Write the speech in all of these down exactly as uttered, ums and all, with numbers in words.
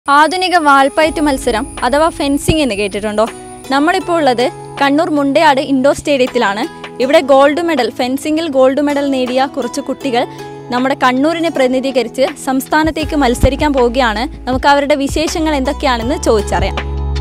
ആധുനിക വാൾപ്പയറ്റ് മത്സരം അഥവാ ഫെൻസിംഗ് എന്ന് കേട്ടിട്ടുണ്ടോ? നമ്മളിപ്പോൾ ഉള്ളത് കണ്ണൂർ മുണ്ടയാട് ഇൻഡോർ സ്റ്റേഡിയത്തിലാണ്. ഇവിടെ ഗോൾഡ് മെഡൽ ഫെൻസിംഗിൽ ഗോൾഡ് മെഡൽ നേടിയ കുറച്ച് കുട്ടികൾ നമ്മുടെ കണ്ണൂരിനെ പ്രതിനിധീകരിച്ച് സംസ്ഥാനത്തേക്ക് മത്സരിക്കാൻ പോവുകയാണ്. നമുക്ക് അവരുടെ വിശേഷങ്ങൾ എന്തൊക്കെയാണെന്ന് ചോദിച്ചറിയാം.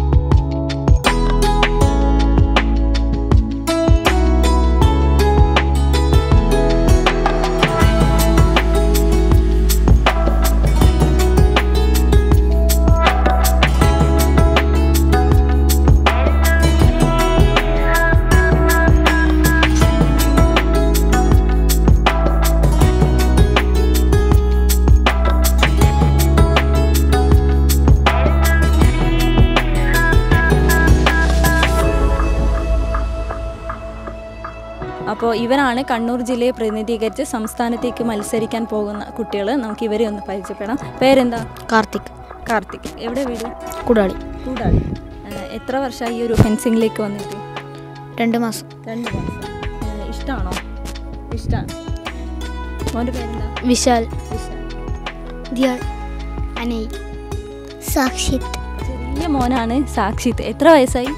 അപ്പോൾ ഇവരാണ് കണ്ണൂർ ജില്ലയെ പ്രതിനിധീകരിച്ച് സംസ്ഥാനത്തേക്ക് മത്സരിക്കാൻ പോകുന്ന കുട്ടികൾ. നമുക്ക് ഇവരെ ഒന്ന് പരിചയപ്പെടാം. പേരെന്താ? കാർത്തിക്. കാർത്തിക്. എവിടെ വീട്? കൂടാളി. കൂടാളി. എത്ര വർഷമായി ഈ ഒരു ഫെൻസിങ്ങിലേക്ക് വന്നിട്ട്? രണ്ട് മാസം. രണ്ട് മാസം. ഇഷ്ടമാണോ? ഇഷ്ടമാണ്. മോൻ്റെ പേരെന്താ? വിശാൽ. വിശാൽ. ദിയാൾ. അനൈ. സാക്ഷിത്. ചെറിയ മോനാണ് സാക്ഷിത്. എത്ര വയസ്സായി?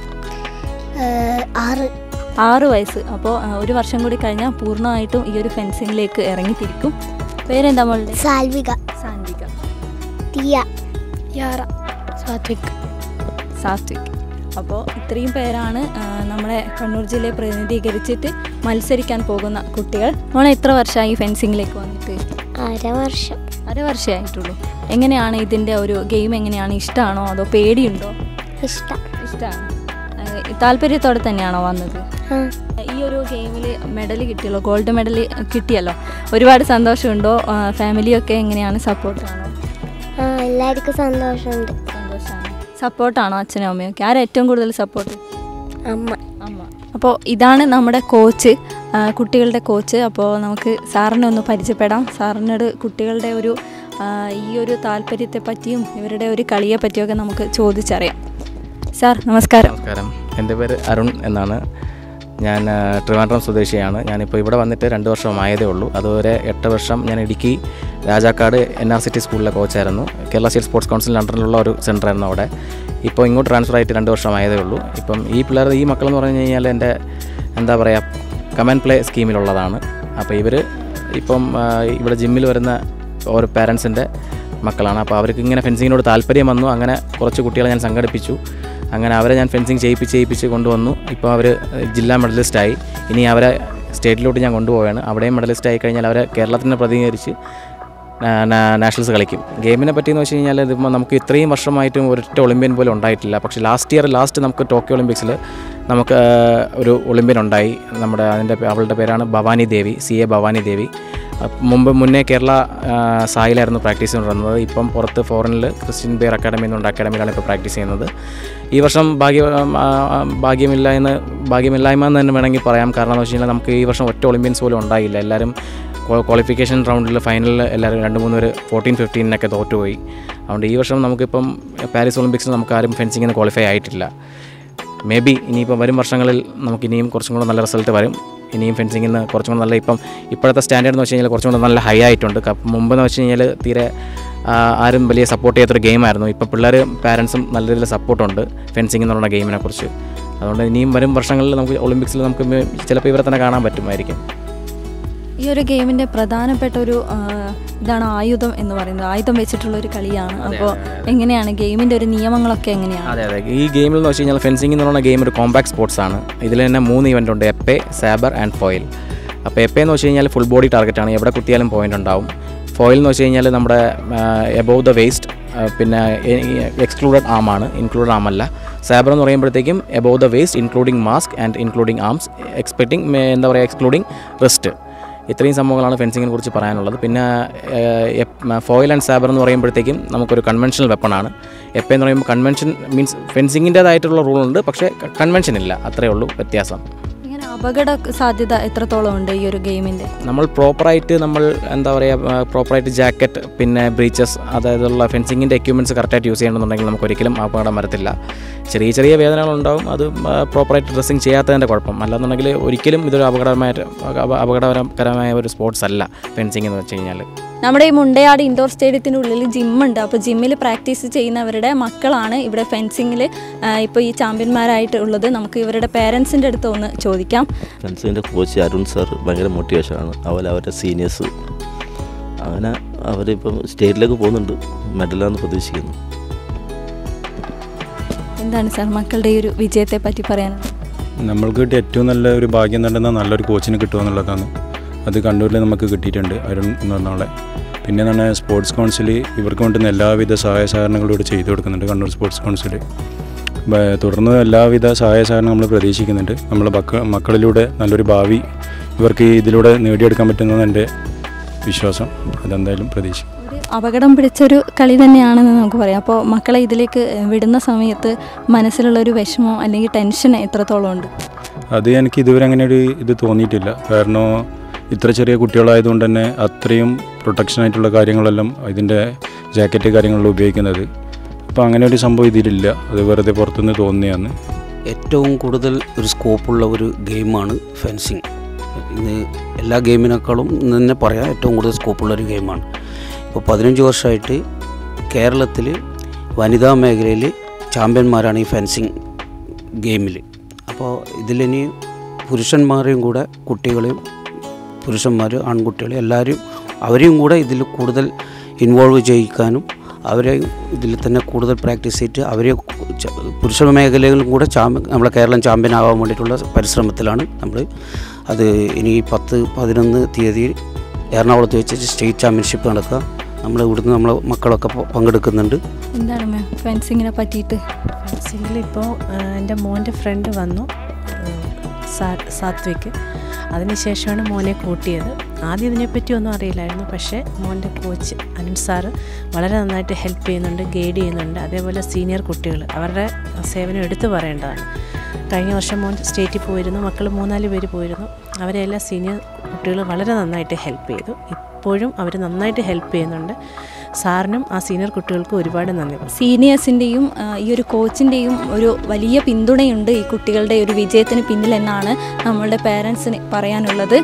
ആറ്. ആറ് വയസ്സ്. അപ്പോൾ ഒരു വർഷം കൂടി കഴിഞ്ഞാൽ പൂർണ്ണമായിട്ടും ഈ ഒരു ഫെൻസിങ്ങിലേക്ക് ഇറങ്ങിത്തിരിക്കും. പേരെന്താ മോളുടെ? സാൽവിക. സാൻവിക. ദിയ. യാറ. സാത്വിക്. സാത്വിക്. അപ്പോൾ ഇത്രയും പേരാണ് നമ്മുടെ കണ്ണൂർ ജില്ലയെ പ്രതിനിധീകരിച്ചിട്ട് മത്സരിക്കാൻ പോകുന്ന കുട്ടികൾ. മോളെ എത്ര വർഷമായി ഫെൻസിങ്ങിലേക്ക് വന്നിട്ട്? അര വർഷം. അര വർഷമായിട്ടുള്ളൂ. എങ്ങനെയാണ് ഇതിൻ്റെ ഒരു ഗെയിം? എങ്ങനെയാണ്? ഇഷ്ടമാണോ അതോ പേടിയുണ്ടോ? ഇഷ്ടം. ഇഷ്ടമാണ്. താല്പര്യത്തോടെ തന്നെയാണോ വന്നത്? ഈ ഒരു ഗെയിമിൽ മെഡൽ കിട്ടിയല്ലോ, ഗോൾഡ് മെഡൽ കിട്ടിയല്ലോ, ഒരുപാട് സന്തോഷമുണ്ടോ? ഫാമിലിയൊക്കെ എങ്ങനെയാണ്? സപ്പോർട്ടാണോ? എല്ലാവർക്കും സന്തോഷമുണ്ട്. സന്തോഷമാണ്. സപ്പോർട്ടാണോ അച്ഛനും അമ്മയൊക്കെ? ആരാ ഏറ്റവും കൂടുതൽ സപ്പോർട്ട്? അമ്മ. അമ്മ. അപ്പോൾ ഇതാണ് നമ്മുടെ കോച്ച്, കുട്ടികളുടെ കോച്ച്. അപ്പോൾ നമുക്ക് സാറിനെ ഒന്ന് പരിചയപ്പെടാം. സാറിനോട് കുട്ടികളുടെ ഒരു ഈ ഒരു താല്പര്യത്തെ പറ്റിയും ഇവരുടെ ഒരു കളിയെ പറ്റിയൊക്കെ നമുക്ക് ചോദിച്ചറിയാം. സാർ നമസ്കാരം. നമസ്കാരം. എൻ്റെ പേര് അരുൺ എന്നാണ്. ഞാൻ ട്രിവാൻഡ്രം സ്വദേശിയാണ്. ഞാനിപ്പോൾ ഇവിടെ വന്നിട്ട് രണ്ട് വർഷമായതേ ഉള്ളൂ. അതുവരെ എട്ട് വർഷം ഞാൻ Idukki Rajakkad N R city സ്കൂളിലെ കോച്ചായിരുന്നു. കേരള സ്റ്റേറ്റ് സ്പോർട്സ് കൗൺസിലിൻ്റെ അണ്ടറിലുള്ള ഒരു സെൻ്ററായിരുന്നു അവിടെ. ഇപ്പോൾ ഇങ്ങോട്ട് ട്രാൻസ്ഫർ ആയിട്ട് രണ്ട് വർഷമായതേ ഉള്ളൂ. ഇപ്പം ഈ പിള്ളേർ ഈ മക്കളെന്ന് പറഞ്ഞു കഴിഞ്ഞാൽ എൻ്റെ എന്താ പറയുക കമാൻഡ് പ്ലേ സ്കീമിലുള്ളതാണ്. അപ്പോൾ ഇവർ ഇപ്പം ഇവിടെ ജിമ്മിൽ വരുന്ന ഓരോ പാരൻസിൻ്റെ മക്കളാണ്. അപ്പോൾ അവർക്ക് ഇങ്ങനെ ഫെൻസിങ്ങിനോട് താല്പര്യം വന്നു. അങ്ങനെ കുറച്ച് കുട്ടികളെ ഞാൻ സംഘടിപ്പിച്ചു. അങ്ങനെ അവരെ ഞാൻ ഫെൻസിങ് ചെയ്യിപ്പിച്ച് ചെയ്യിപ്പിച്ച് കൊണ്ടുവന്നു. ഇപ്പോൾ അവർ ജില്ലാ മെഡലിസ്റ്റായി. ഇനി അവരെ സ്റ്റേറ്റിലോട്ട് ഞാൻ കൊണ്ടുപോവുകയാണ്. അവിടെയും മെഡലിസ്റ്റ് ആയി കഴിഞ്ഞാൽ അവരെ കേരളത്തിനെ പ്രതിനിധീകരിച്ച് നാഷണൽസ് കളിക്കും. ഗെയിമിനെ പറ്റിയെന്ന് വെച്ച് കഴിഞ്ഞാൽ ഇതിപ്പോൾ നമുക്ക് ഇത്രയും വർഷമായിട്ടും ഒരൊറ്റ ഒളിമ്പ്യൻ പോലും ഉണ്ടായിട്ടില്ല. പക്ഷേ ലാസ്റ്റ് ഇയർ ലാസ്റ്റ് നമുക്ക് ടോക്കിയോ ഒളിമ്പിക്സിൽ നമുക്ക് ഒരു ഒളിമ്പ്യൻ ഉണ്ടായി. നമ്മുടെ അതിൻ്റെ അവളുടെ പേരാണ് ഭവാനി ദേവി, സി എ ഭവാനി ദേവി. മുമ്പ് മുന്നേ കേരള സായിലായിരുന്നു പ്രാക്ടീസ് കൊണ്ടുവന്നത്. ഇപ്പം പുറത്ത് ഫോറിനിൽ ക്രിസ്ത്യൻ ബെയർ അക്കാഡമി എന്നുണ്ട് അക്കാഡമിയിലാണ് ഇപ്പോൾ പ്രാക്ടീസ് ചെയ്യുന്നത്. ഈ വർഷം ഭാഗ്യ ഭാഗ്യമില്ല എന്ന് ഭാഗ്യമില്ലായ്മ എന്ന് തന്നെ വേണമെങ്കിൽ പറയാം. കാരണം എന്ന് വെച്ച് കഴിഞ്ഞാൽ നമുക്ക് ഈ വർഷം ഒറ്റ ഒളിമ്പ്യൻസ് പോലും ഉണ്ടായില്ല. എല്ലാവരും ക്വാളിഫിക്കേഷൻ റൗണ്ടിൽ ഫൈനലിൽ എല്ലാവരും രണ്ട് മൂന്ന് പേര് ഫോർട്ടീൻ ഫിഫ്റ്റീനൊക്കെ തോറ്റുപോയി. അതുകൊണ്ട് ഈ വർഷം നമുക്കിപ്പം പാരീസ് ഒളിമ്പിക്സിൽ നമുക്ക് ആരും ഫെൻസിങ്ങിന് ക്വാളിഫൈ ആയിട്ടില്ല. മേ ബി ഇനിയിപ്പം വരും വർഷങ്ങളിൽ നമുക്ക് ഇനിയും കുറച്ചും കൂടെ നല്ല റിസൾട്ട് വരും. ഇനിയും ഫെൻസിങ്ങിൽ നിന്ന് കുറച്ചും കൂടെ നല്ല ഇപ്പം ഇപ്പോഴത്തെ സ്റ്റാൻഡേർഡ് എന്ന് വെച്ച് കഴിഞ്ഞാൽ കുറച്ചും കൂടെ നല്ല ഹൈ ആയിട്ടുണ്ട്. മുമ്പെന്ന് വെച്ച് കഴിഞ്ഞാൽ തീരെ ആരും വലിയ സപ്പോർട്ട് ചെയ്യാത്തൊരു ഗെയിമായിരുന്നു. ഇപ്പോൾ പിള്ളേർ പാരൻസും നല്ല രീതിയിൽ സപ്പോർട്ടുണ്ട് ഫെൻസിങ് എന്ന് പറയുന്ന ഗെയിമിനെ കുറിച്ച്. അതുകൊണ്ട് ഇനിയും വരും വർഷങ്ങളിൽ നമുക്ക് ഒളിമ്പിക്സിൽ നമുക്ക് ചിലപ്പോൾ ഇവരെ തന്നെ കാണാൻ പറ്റുമായിരിക്കും. ഈ ഒരു ഗെയിമിൻ്റെ പ്രധാനപ്പെട്ട ഒരു ഇതാണ് ആയുധം എന്ന് പറയുന്നത്. ആയുധം വെച്ചിട്ടുള്ളൊരു കളിയാണ്. അപ്പോൾ എങ്ങനെയാണ് ഗെയിമിൻ്റെ ഒരു നിയമങ്ങളൊക്കെ എങ്ങനെയാണ്? അതെ അതെ ഈ ഗെയിമിൽ എന്ന് വെച്ച് കഴിഞ്ഞാൽ ഫെൻസിങ് എന്ന് പറയുന്ന ഗെയിം ഒരു കോമ്പാക്ട് സ്പോർട്സ് ആണ്. ഇതിൽ തന്നെ മൂന്ന് ഇവൻ്റ് ഉണ്ട്: എപ്പെ, സാബർ ആൻഡ് ഫോയിൽ. അപ്പോൾ എപ്പെ എന്ന് വെച്ച് കഴിഞ്ഞാൽ ഫുൾ ബോഡി ടാർഗറ്റാണ്. എവിടെ കുത്തിയാലും പോയിൻ്റ് ഉണ്ടാവും. ഫോയിൽ എന്ന് വെച്ച് കഴിഞ്ഞാൽ നമ്മുടെ എബോവ് ദ വേസ്റ്റ്, പിന്നെ എക്സ്ക്ലൂഡഡ് ആമാണ്, ഇൻക്ലൂഡഡ് ആമല്ല. സാബർ എന്ന് പറയുമ്പോഴത്തേക്കും above the waist including mask and including arms, expecting എന്താ പറയുക എക്സ്ക്ലൂഡിങ് റിസ്റ്റ്. ഇത്രയും സംഭവങ്ങളാണ് ഫെൻസിങ്ങിനെ കുറിച്ച് പറയാനുള്ളത്. പിന്നെ ഫോയിൽ ആൻഡ് സാബർ എന്ന് പറയുമ്പോഴത്തേക്കും നമുക്കൊരു കൺവെൻഷണൽ വെപ്പണാണ്. എപ്പോൾ എന്ന് പറയുമ്പോൾ കൺവെൻഷൻ മീൻസ് ഫെൻസിങ്ങിൻ്റേതായിട്ടുള്ള റൂളുണ്ട്, പക്ഷേ കൺവെൻഷൻ ഇല്ല. അത്രയേ ഉള്ളൂ വ്യത്യാസം. അപകട സാധ്യത എത്രത്തോളം ഉണ്ട് ഈ ഒരു ഗെയിമിൻ്റെ? നമ്മൾ പ്രോപ്പറായിട്ട് നമ്മൾ എന്താ പറയുക പ്രോപ്പറായിട്ട് ജാക്കറ്റ്, പിന്നെ ബ്രീച്ചസ്, അതായതുള്ള ഫെൻസിങ്ങിൻ്റെ എക്യുപ്മെൻറ്റ്സ് കറക്റ്റായിട്ട് യൂസ് ചെയ്യണമെന്നുണ്ടെങ്കിൽ നമുക്ക് ഒരിക്കലും അപകടം വരത്തില്ല. ചെറിയ ചെറിയ വേദനകളുണ്ടാവും, അത് പ്രോപ്പറായിട്ട് ഡ്രസ്സിങ് ചെയ്യാത്തതിൻ്റെ കുഴപ്പം. അല്ലാന്നുണ്ടെങ്കിൽ ഒരിക്കലും ഇതൊരു അപകടമായിട്ട് അപകടകരമായ ഒരു സ്പോർട്സ് അല്ല ഫെൻസിങ് എന്ന് വെച്ച് കഴിഞ്ഞാൽ. നമ്മുടെ ഈ മുണ്ടയാട് ഇൻഡോർ സ്റ്റേഡിയത്തിനുള്ളിൽ ജിമ്മുണ്ട്. അപ്പോൾ ജിമ്മിൽ പ്രാക്ടീസ് ചെയ്യുന്നവരുടെ മക്കളാണ് ഇവിടെ ഫെൻസിങ്ങിൽ ഇപ്പോൾ ഈ ചാമ്പ്യന്മാരായിട്ട് ഉള്ളത്. നമുക്ക് ഇവരുടെ പേരൻസിൻ്റെ അടുത്ത് ഒന്ന് ചോദിക്കാം. ഫെൻസിങ്ങിൻ്റെ കോച്ച് അരുൺ സാർ ഭയങ്കര മോട്ടിവേഷനാണ്. അതുപോലെ അവരുടെ സീനിയേഴ്സ് അങ്ങനെ അവരിപ്പം സ്റ്റേറ്റിലേക്ക് പോകുന്നുണ്ട്. മെഡലാന്ന് പ്രതീക്ഷിക്കുന്നു. എന്താണ് സാർ മക്കളുടെ ഈ ഒരു വിജയത്തെ പറ്റി പറയാനുള്ളത്? നമ്മൾക്ക് കിട്ടിയ ഏറ്റവും നല്ല ഒരു ഭാഗ്യം തന്നെ നല്ലൊരു കോച്ചിന് കിട്ടുക എന്നുള്ളതാണ്. അത് കണ്ണൂരിൽ നമുക്ക് കിട്ടിയിട്ടുണ്ട്, അരുൺ എന്ന് പറഞ്ഞാളെ. പിന്നെ എന്താണ് സ്പോർട്സ് കൗൺസിൽ ഇവർക്ക് വേണ്ടുന്ന എല്ലാവിധ സഹായ സഹകരണങ്ങളും ഇവിടെ ചെയ്തു കൊടുക്കുന്നുണ്ട്. കണ്ണൂർ സ്പോർട്സ് കൗൺസിൽ തുടർന്ന് എല്ലാവിധ സഹായ സഹകരണം നമ്മൾ പ്രതീക്ഷിക്കുന്നുണ്ട്. നമ്മളെ മക്ക മക്കളിലൂടെ നല്ലൊരു ഭാവി ഇവർക്ക് ഇതിലൂടെ നേടിയെടുക്കാൻ പറ്റുന്നതാണ് എൻ്റെ വിശ്വാസം. അതെന്തായാലും പ്രതീക്ഷിക്കും. അപകടം പിടിച്ചൊരു കളി തന്നെയാണെന്ന് നമുക്ക് പറയാം. അപ്പോൾ മക്കളെ ഇതിലേക്ക് വിടുന്ന സമയത്ത് മനസ്സിലുള്ളൊരു വിഷമം അല്ലെങ്കിൽ ടെൻഷൻ എത്രത്തോളം ഉണ്ട്? അത് എനിക്ക് ഇതുവരെ അങ്ങനെ ഒരു ഇത് തോന്നിയിട്ടില്ല. കാരണം ഇത്ര ചെറിയ കുട്ടികളായതുകൊണ്ട് തന്നെ അത്രയും പ്രൊട്ടക്ഷനായിട്ടുള്ള കാര്യങ്ങളെല്ലാം ഇതിൻ്റെ ജാക്കറ്റ് കാര്യങ്ങളെല്ലാം ഉപയോഗിക്കുന്നത്. അപ്പോൾ അങ്ങനെ ഒരു സംഭവം ഇതിലില്ല. അത് വെറുതെ പുറത്തുനിന്ന് തോന്നിയാണ്. ഏറ്റവും കൂടുതൽ ഒരു സ്കോപ്പുള്ള ഒരു ഗെയിമാണ് ഫെൻസിങ്. ഇന്ന് എല്ലാ ഗെയിമിനേക്കാളും തന്നെ പറയാം ഏറ്റവും കൂടുതൽ സ്കോപ്പുള്ളൊരു ഗെയിമാണ്. ഇപ്പോൾ പതിനഞ്ച് വർഷമായിട്ട് കേരളത്തിൽ വനിതാ മേഖലയിൽ ചാമ്പ്യന്മാരാണ് ഈ ഫെൻസിങ് ഗെയിമിൽ. അപ്പോൾ ഇതിലിനി പുരുഷന്മാരെയും കൂടെ കുട്ടികളെയും പുരുഷന്മാർ ആൺകുട്ടികൾ എല്ലാവരും അവരെയും കൂടെ ഇതിൽ കൂടുതൽ ഇൻവോൾവ് ചെയ്യിക്കാനും അവരെ ഇതിൽ തന്നെ കൂടുതൽ പ്രാക്ടീസ് ചെയ്തിട്ട് അവരെ പുരുഷ മേഖലകളിലും കൂടെ ചാമ്പ്യൻ നമ്മളെ കേരളം ചാമ്പ്യൻ ആവാൻ വേണ്ടിയിട്ടുള്ള പരിശ്രമത്തിലാണ് നമ്മൾ. അത് ഇനി പത്ത് പതിനൊന്ന് തീയതി എറണാകുളത്ത് വെച്ച് സ്റ്റേറ്റ് ചാമ്പ്യൻഷിപ്പ് നടക്കുക. നമ്മൾ ഇവിടുന്ന് നമ്മളെ മക്കളൊക്കെ പങ്കെടുക്കുന്നുണ്ട്. എന്താണ് മാം ഫെൻസിങ്ങിനെ പറ്റിയിട്ട്? ഫെൻസിങ്ങിൽ ഇപ്പോൾ എൻ്റെ മോൻ്റെ ഫ്രണ്ട് വന്നു, സാത്വിക്. അതിനുശേഷമാണ് മോനെ കൂട്ടിയത്. ആദ്യം ഇതിനെപ്പറ്റി ഒന്നും അറിയില്ലായിരുന്നു. പക്ഷേ മോൻ്റെ കോച്ച് അരുൺ സാറ് വളരെ നന്നായിട്ട് ഹെൽപ്പ് ചെയ്യുന്നുണ്ട്, ഗൈഡ് ചെയ്യുന്നുണ്ട്. അതേപോലെ സീനിയർ കുട്ടികൾ അവരുടെ സേവനം എടുത്തു പറയേണ്ടതാണ്. കഴിഞ്ഞ വർഷം മോൻ സ്റ്റേറ്റിൽ പോയിരുന്നു, മക്കൾ മൂന്നാല് പേര് പോയിരുന്നു. അവരെല്ലാം സീനിയർ കുട്ടികൾ വളരെ നന്നായിട്ട് ഹെൽപ്പ് ചെയ്തു. ഇപ്പോഴും അവർ നന്നായിട്ട് ഹെൽപ്പ് ചെയ്യുന്നുണ്ട്. സാറിനും ആ സീനിയർ കുട്ടികൾക്കും ഒരുപാട് നന്ദി. സീനിയേഴ്സിൻ്റെയും ഈ ഒരു കോച്ചിൻ്റെയും ഒരു വലിയ പിന്തുണയുണ്ട് ഈ കുട്ടികളുടെ ഒരു വിജയത്തിന് പിന്നിലെന്നാണ് നമ്മളുടെ പേരൻസിന് പറയാനുള്ളത്.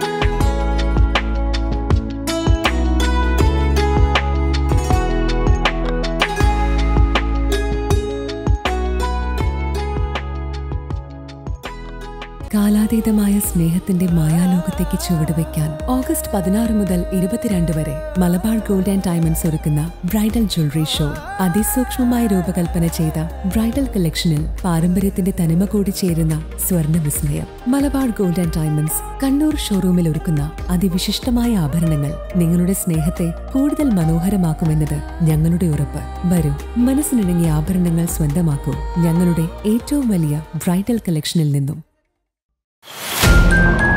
കാലാതീതമായ സ്നേഹത്തിന്റെ മായാലോകത്തേക്ക് ചുവടുവെക്കാൻ ഓഗസ്റ്റ് പതിനാറ് മുതൽ ഇരുപത്തിരണ്ട് വരെ മലബാർ ഗോൾഡ് ആൻഡ് ഡയമണ്ട്സ് ഒരുക്കുന്ന ബ്രൈഡൽ ജ്വല്ലറി ഷോ. അതിസൂക്ഷ്മമായി രൂപകൽപ്പന ചെയ്ത ബ്രൈഡൽ കളക്ഷനിൽ പാരമ്പര്യത്തിന്റെ തനിമ കൂടി ചേരുന്ന സ്വർണ്ണ വിസ്മയം. Malabar gold and diamonds Kannur ഷോറൂമിൽ ഒരുക്കുന്ന അതിവിശിഷ്ടമായ ആഭരണങ്ങൾ നിങ്ങളുടെ സ്നേഹത്തെ കൂടുതൽ മനോഹരമാക്കുമെന്നത് ഞങ്ങളുടെ ഉറപ്പ്. വരൂ, മനസ്സിനിണങ്ങിയ ആഭരണങ്ങൾ സ്വന്തമാക്കൂ ഞങ്ങളുടെ ഏറ്റവും വലിയ ബ്രൈഡൽ കളക്ഷനിൽ നിന്നും.